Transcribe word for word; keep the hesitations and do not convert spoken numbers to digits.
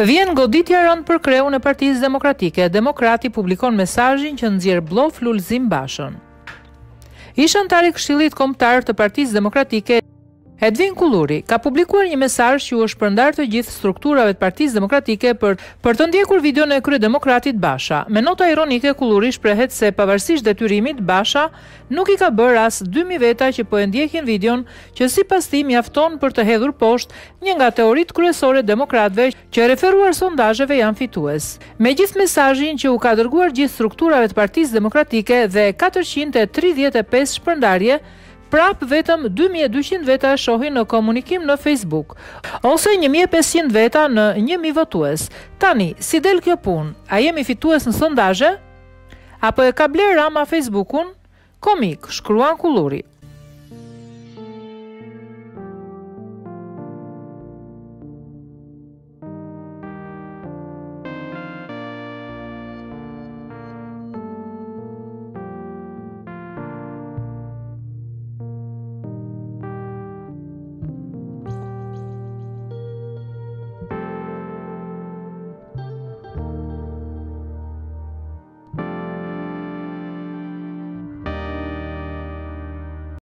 Vjen goditja e rëndë për kreun e Partisë Demokratike. Demokrati publikon mesazhin që nxjerr blof Lulzim Bashën. Ish antar i Këshillit Kombëtar të Partisë Demokratike, Edvin Kulluri, ka publikuar një mesazh që u është shpërndar të gjithë strukturave të Partisë Demokratike për, për të ndjekur videon e kryedemokratit Basha. Me nota ironike, Kulluri shprehet se pavarësisht detyrimit, Basha nuk i ka bërë as dy mijë veta që po e ndjekin videon, që sipas tij mjafton për të hedhur poshtë një nga teoritë kryesore demokratëve që referuar sondazheve janë fitues. Me gjithë mesazhin që u ka dërguar gjithë strukturave të Partisë Demokratike dhe katërqind e tridhjetë e pesë shpërndarje, prap vetëm dy mijë e dyqind veta e shohin në komunikim në Facebook, ose një mijë e pesëqind veta në një mijë votues. Tani, si del kjo punë? A jemi fitues në sondazhe? Apo e ka bler Rama Facebookun? Komik, shkruan Kulluri.